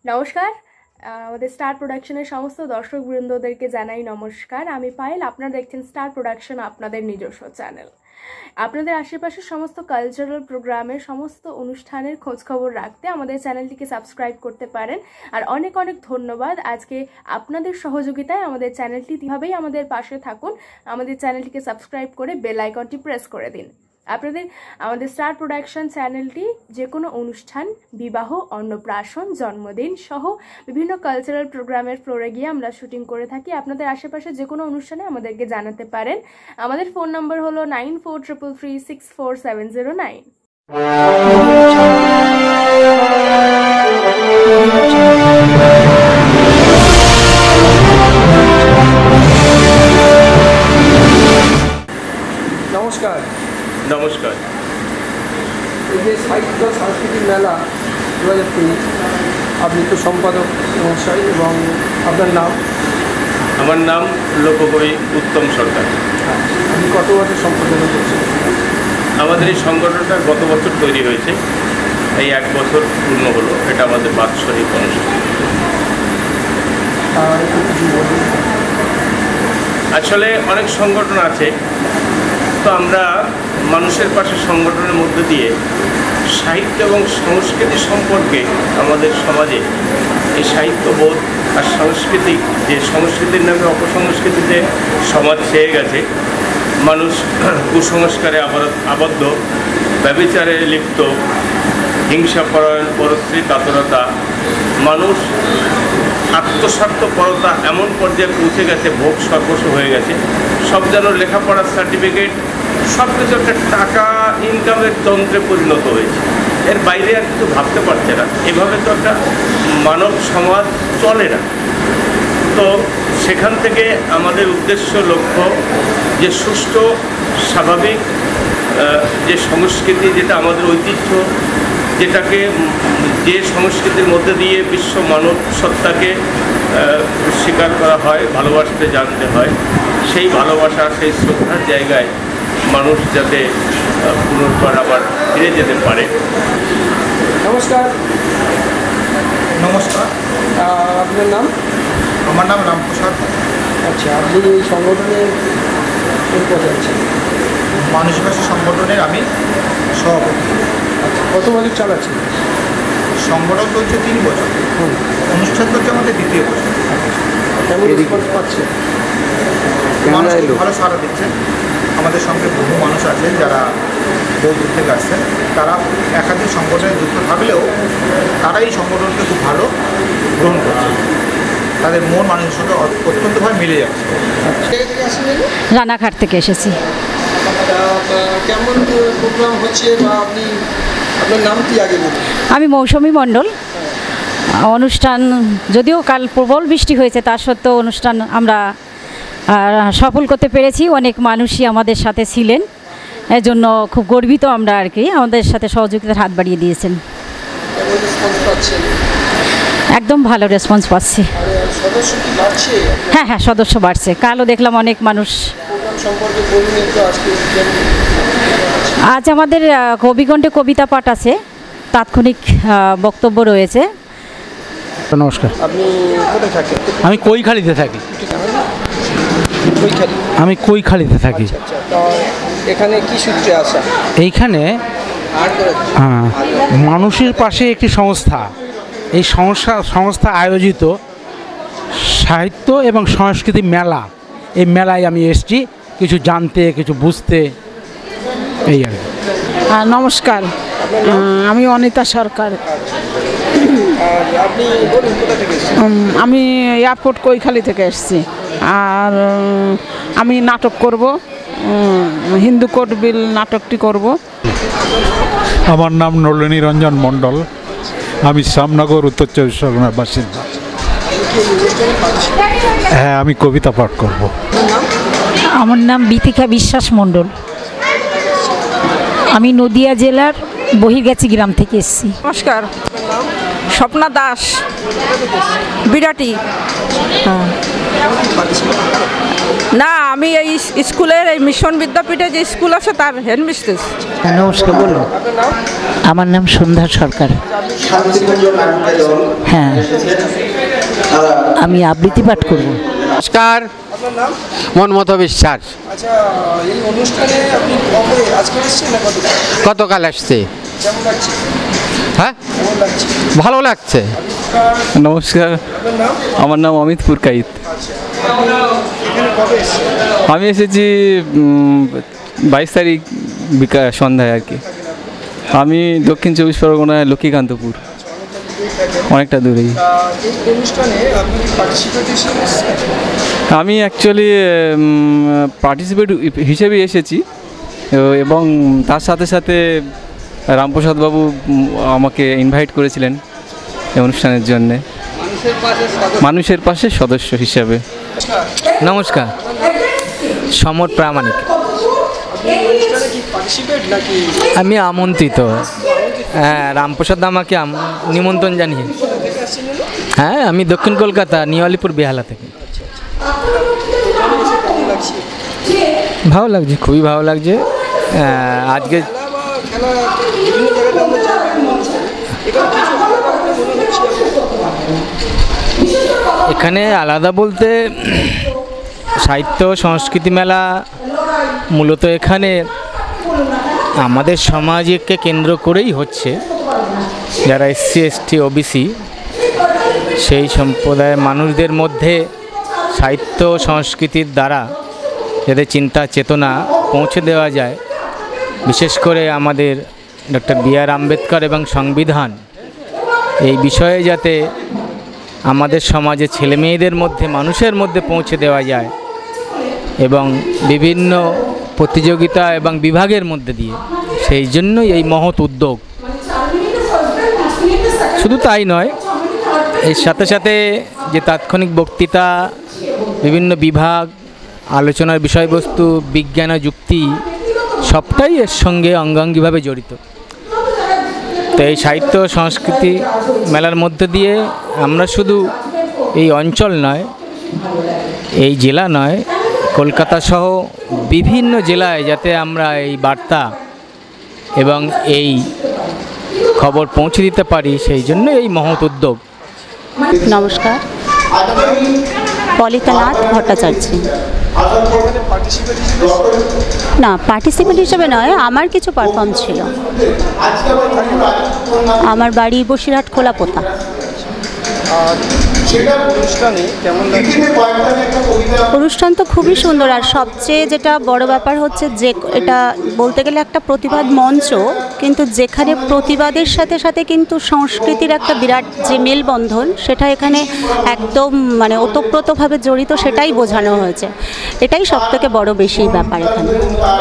নমস্কার, আমাদের স্টার প্রোডাকশনের সমস্ত দর্শকবৃন্দদেরকে জানাই নমস্কার। আমি পায়েল, আপনারা দেখছেন স্টার প্রোডাকশন, আপনাদের নিজস্ব চ্যানেল। আপনাদের আশেপাশের সমস্ত কালচারাল প্রোগ্রামের সমস্ত অনুষ্ঠানের খোঁজখবর রাখতে আমাদের চ্যানেলটিকে সাবস্ক্রাইব করতে পারেন। আর অনেক অনেক ধন্যবাদ। আজকে আপনাদের সহযোগিতায় আমাদের চ্যানেলটি এভাবেই আমাদের পাশে থাকুন। আমাদের চ্যানেলটিকে সাবস্ক্রাইব করে বেল আইকনটি প্রেস করে দিন। আমাদের স্টার প্রোডাকশন চ্যানেলটি যে কোনো অনুষ্ঠান, বিবাহ, অন্নপ্রাশন, জন্মদিন সহ বিভিন্ন কালচারাল প্রোগ্রামের ফ্লোরে গিয়ে আমরা শুটিং করে থাকি। আপনাদের আশেপাশে যে কোনো অনুষ্ঠানে আমাদেরকে জানাতে পারেন। আমাদের ফোন নম্বর হলো 9433364709। নমস্কার। নমস্কার। এই যে সাহিত্য সাংস্কৃতিক মেলা 2023, আপনি তো সম্পাদক মহাশয়, এবং আপনার নাম? আমার নাম লোককবি উত্তম সরকার। আপনি কত বছর সম্পাদনা করছেন? আমাদের এই সংগঠনটা গত বছর তৈরি হয়েছে, এই 1 বছর পূর্ণ হলো। এটা আমাদের বাৎসরিক অনুষ্ঠান। আসলে অনেক সংগঠন আছে, তো আমরা মানুষের পাশে সংগঠনের মধ্য দিয়ে সাহিত্য এবং সংস্কৃতি সম্পর্কে আমাদের সমাজে এই সাহিত্যবোধ আর সাংস্কৃতিক যে সংস্কৃতির নামে অপসংস্কৃতিতে সমাজ ছেয়ে গেছে, মানুষ কুসংস্কারে আবদ্ধ, ব্যভিচারে লিপ্ত, হিংসাপরায়ণ, পরশ্রী কাতরতা, মানুষ আত্মস্বার্থপরতা এমন পর্যায়ে পৌঁছে গেছে, ভোগ সর্বস্ব হয়ে গেছে। সব যেন লেখাপড়ার সার্টিফিকেট, সব কিছু একটা টাকা ইনকামের তন্ত্রে পরিণত হয়েছে। এর বাইরে আর কিছু ভাবতে পারছে না। এভাবে তো একটা মানব সমাজ চলে না। তো সেখান থেকে আমাদের উদ্দেশ্য, লক্ষ্য যে সুষ্ঠু স্বাভাবিক যে সংস্কৃতি, যেটা আমাদের ঐতিহ্য, যেটাকে যে সংস্কৃতির মধ্যে দিয়ে বিশ্ব মানব সত্তাকে স্বীকার করা হয়, ভালোবাসতে জানতে হয়, সেই ভালোবাসা, সেই শ্রদ্ধার জায়গায় মানুষ যাতে পুনর্বার আবার ফিরে যেতে পারে। নমস্কার। নমস্কার। আপনার নাম? আমার নাম রামপ্রসাদ। আচ্ছা, আপনি এই সংগঠনের কোন পদে আছেন? মানুষ ভাষা সংগঠনের আমি সভাপতি। আচ্ছা, কত বছর চালাচ্ছেন? সংগঠন চলছে 3 বছর, অনুষ্ঠান চলছে আমাদের 2য় বছর। কেমন রেসপন্স পাচ্ছেন? মানুষ খুব ভালো সাড়া দিচ্ছে। আমাদের সঙ্গে বহু মানুষ আছেন যারা বহু দূর থেকে আসছেন। তারা একাধিক সংগঠনে যুক্ত থাকলেও তারা এই সংগঠনকে খুব ভালো গ্রহণ করছে। তাদের মন মানুষের সঙ্গে অত্যন্তভাবে মিলে যাচ্ছে। রানাঘাট থেকে এসেছি। কেমন প্রোগ্রাম হচ্ছে, বা আপনার নাম কি আগে বলুন? আমি মৌসুমী মণ্ডল। অনুষ্ঠান যদিও কাল প্রবল বৃষ্টি হয়েছে, তা সত্ত্বেও অনুষ্ঠান আমরা সফল করতে পেরেছি। অনেক মানুষই আমাদের সাথে ছিলেন, এজন্য খুব গর্বিত আমরা আর কি। আমাদের সাথে সহযোগিতার হাত বাড়িয়ে দিয়েছেন। একদম ভালো রেসপন্স পাচ্ছি। হ্যাঁ, সদস্য বাড়ছে। কালও দেখলাম অনেক মানুষ। আজ আমাদের কবিকণ্ঠে কবিতা পাঠ আছে, তাৎক্ষণিক বক্তব্য রয়েছে। নমস্কার। আপনি কোথায় থাকেন? আমি কৈখালিতে থাকি। আমি কৈখালিতে থাকি। এখানে কি সূত্রে আসা? এইখানে মানুষের পাশে একটি সংস্থা, এই সংস্থা আয়োজিত সাহিত্য এবং সংস্কৃতি মেলা, এই মেলায় আমি এসেছি কিছু জানতে, কিছু বুঝতে, এই আর কি। নমস্কার, আমি অনিতা সরকার। আপনি বলুন কোথা থেকে এসেছেন? আমি এয়ারপোর্ট কৈখালি থেকে এসেছি। আর আমি নাটক করব, হিন্দু কোড বিল নাটকটি করব। আমার নাম নলিনী রঞ্জন মণ্ডল। আমি শ্যামনগর, উত্তর 24 পরগনার বাসিন্দা। হ্যাঁ, আমি কবিতা পাঠ করব। আমার নাম বিতিকা বিশ্বাস মণ্ডল। আমি নদিয়া জেলার বহির্গাছি গ্রাম থেকে এসেছি। নমস্কার, স্বপ্না দাস, বিরাটি। না, আমি এই স্কুলের এই মিশন বিদ্যাপীঠে যে স্কুল আছে তার হেডমিস্ট্রেস। নমস্কার, বলুন। আমার নাম সন্ধ্যা সরকার। হ্যাঁ, আমি আবৃত্তি পাঠ করব। নমস্কার, মনমত বিশ্বাস। আচ্ছা, এই অনুষ্ঠানে আপনি আজকে এসেছেন না গতকাল আসছে। কেমন লাগছে? হ্যাঁ, কেমন লাগছে? ভালো লাগছে। নমস্কার, আমার নাম অমিত পুরকাইত। আমি এসেছি 22 তারিখ সন্ধ্যায় আর কি। আমি দক্ষিণ 24 পরগনায় লক্ষ্মীকান্তপুর, অনেকটা দূরেই। আমি অ্যাকচুয়ালি পার্টিসিপেট হিসেবে এসেছি এবং তার সাথে সাথে রামপ্রসাদ বাবু আমাকে ইনভাইট করেছিলেন এই অনুষ্ঠানের জন্যে, মানুষের পাশে সদস্য হিসাবে। নমস্কার, সমর প্রামাণিক। আমি আমন্ত্রিত। হ্যাঁ, রামপ্রসাদ আমাকে নিমন্ত্রণ জানিয়ে। হ্যাঁ, আমি দক্ষিণ কলকাতা নিউ আলিপুর বেহালা থেকে। ভালো লাগছে, খুবই ভালো লাগছে। আজকে এখানে আলাদা বলতে সাহিত্য সংস্কৃতি মেলা মূলত এখানে আমাদের সমাজকে কেন্দ্র করেই হচ্ছে। যারা SC ST OBC সেই সম্প্রদায়ের মানুষদের মধ্যে সাহিত্য সংস্কৃতির দ্বারা যাতে চিন্তা চেতনা পৌঁছে দেওয়া যায়, বিশেষ করে আমাদের ডক্টর B.R. আম্বেদকর এবং সংবিধান, এই বিষয়ে যাতে আমাদের সমাজে ছেলেমেয়েদের মধ্যে, মানুষের মধ্যে পৌঁছে দেওয়া যায় এবং বিভিন্ন প্রতিযোগিতা এবং বিভাগের মধ্যে দিয়ে, সেই জন্যই এই মহৎ উদ্যোগ। শুধু তাই নয়, এর সাথে সাথে যে তাৎক্ষণিক বক্তৃতা, বিভিন্ন বিভাগ, আলোচনার বিষয়বস্তু, বিজ্ঞান ও যুক্তি সবটাই এর সঙ্গে অঙ্গাঙ্গিভাবে জড়িত। তো এই সাহিত্য সংস্কৃতি মেলার মধ্যে দিয়ে আমরা শুধু এই অঞ্চল নয়, এই জেলা নয়, কলকাতা সহ বিভিন্ন জেলায় যাতে আমরা এই বার্তা এবং এই খবর পৌঁছে দিতে পারি, সেই জন্য এই মহৎ উদ্যোগ। নমস্কার, পলিতা নাথ ভট্টাচার্য। না, পার্টিসিপেট হিসেবে নয়, আমার কিছু পারফর্ম ছিল। আমার বাড়ি বসিরহাট খোলাপোতা। অনুষ্ঠান তো খুবই সুন্দর, আর সবচেয়ে যেটা বড় ব্যাপার হচ্ছে যে এটা বলতে গেলে একটা প্রতিবাদ মঞ্চ, কিন্তু যেখানে প্রতিবাদের সাথে সাথে কিন্তু সংস্কৃতির একটা বিরাট যে মেলবন্ধন, সেটা এখানে একদম মানে ওতপ্রোতভাবে জড়িত, সেটাই বোঝানো হয়েছে। এটাই সব থেকে বড় বেশি ব্যাপার এখানে।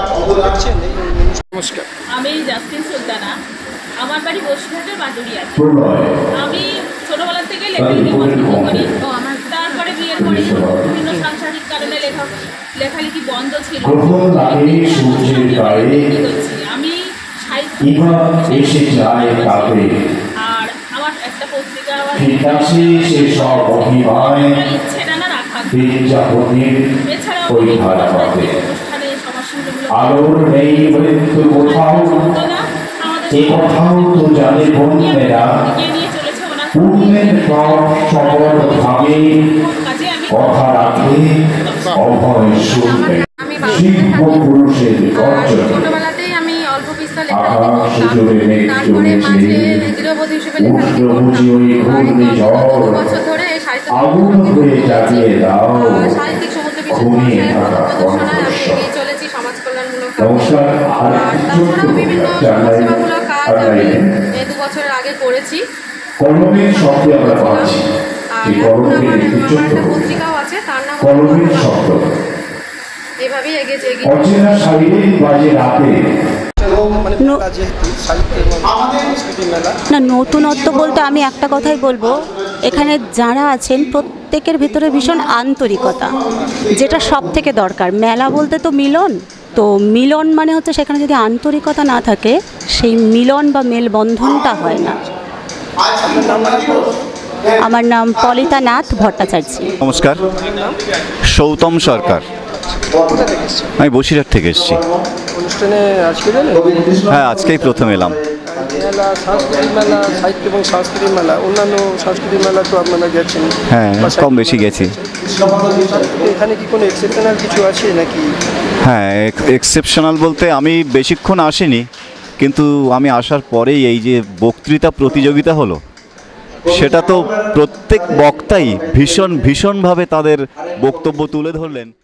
আমি জাস্টিন সুলতানা, আমার বাড়ি বসিরহাটের বাদুড়িয়াতে। আমি ছোটবেলা থেকে লেখালেখি পছন্দ করি। তারপরে বিয়ের পরে বিভিন্ন সাংসারিক কারণে লেখালেখি বন্ধ ছিল। আমি সাহিত্য আর আমার একটা পত্রিকা ইচ্ছেটা না রাখা। এছাড়াও অনুষ্ঠানে সমাজসেবামূলক ছোটবেলাতেই আমি অল্প বিস্তার লেখালেখি করতাম, তারপরে মাঝে গৃহবধূ হিসেবে লেখালেখি করতাম। 2 বছর ধরে এই সাহিত্যিক সমুদ্র বিশ্ববিদ্যালয়ের প্রদর্শনায় আমি এগিয়ে চলেছি সমাজ কল্যাণমূলক কাজ। আর তাছাড়াও বিভিন্ন সমাজসেবামূলক কাজ আমি 2 বছরের আগে করেছি। আর এখন আমার একটা পত্রিকাও আছে, তার নাম এভাবেই এগিয়ে না, নতুনত্ব বলতে আমি একটা কথাই বলবো, এখানে যারা আছেন প্রত্যেকের ভিতরে ভীষণ আন্তরিকতা, যেটা সব থেকে দরকার। মেলা বলতে তো মিলন, তো মিলন মানে হচ্ছে সেখানে যদি আন্তরিকতা না থাকে, সেই মিলন বা মেলবন্ধনটা হয় না। আমার নাম পলিতা নাথ ভট্টাচার্য। নমস্কার, সৌতম সরকার। কোথা থেকে এসেছেন? আমি বসিরহাট থেকে এসেছি। অনুষ্ঠানে আজকে এলেন? হ্যাঁ, আজকেই প্রথম এলাম। মেলা, সাংস্কৃতিক মেলা, সাহিত্য এবং সাংস্কৃতিক মেলা, অন্যান্য সাংস্কৃতিক মেলা তো আপনারা গেছেন? হ্যাঁ, কম বেশি গেছি। এখানে কি কোনো এক্সেপশনাল কিছু আছে নাকি? হ্যাঁ, এক্সেপশনাল বলতে আমি বেশিক্ষণ আসিনি, কিন্তু আমি আসার পরেই এই যে বক্তৃতা প্রতিযোগিতা হলো, সেটা তো প্রত্যেক বক্তাই ভীষণভাবে তাদের বক্তব্য তুলে ধরলেন।